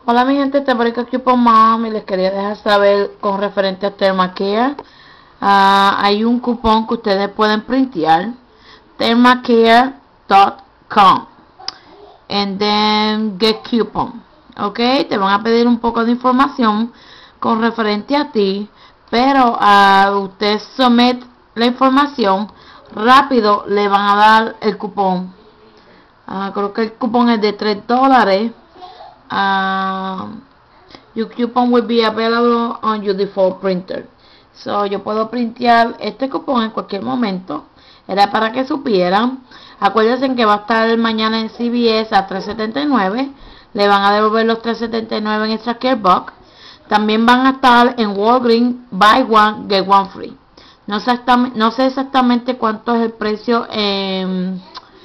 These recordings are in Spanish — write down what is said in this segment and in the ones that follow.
Hola mi gente, te por aquí por Mom y les quería dejar saber con referente a Thermacare. Hay un cupón que ustedes pueden printear, thermacare.com and then get coupon. Ok, te van a pedir un poco de información con referente a ti, pero usted somete la información, rápido le van a dar el cupón. Creo que el cupón es de $3. Your coupon will be available on your default printer. So, yo puedo printear este cupón en cualquier momento. Era para que supieran. Acuérdense que va a estar mañana en CVS a $3.79. Le van a devolver los $3.79 en extra care box. También van a estar en Walgreens, buy one, get one free. No sé exactamente cuánto es el precio en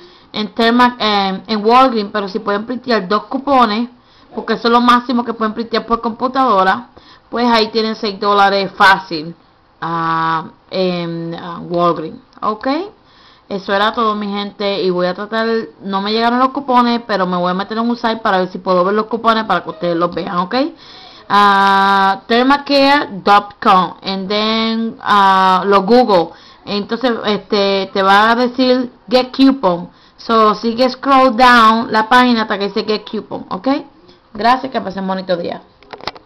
Walgreens, pero si pueden printear dos cupones, porque eso es lo máximo que pueden printear por computadora, pues ahí tienen $6 fácil en Walgreens. Ok, eso era todo mi gente, y voy a tratar, no me llegaron los cupones, pero me voy a meter en un site para ver si puedo ver los cupones para que ustedes los vean. Ok, thermacare.com and then lo Google, entonces te va a decir get coupon. So, sigue scroll down la página hasta que se get coupon, ¿ok? Gracias, que pasen bonito día.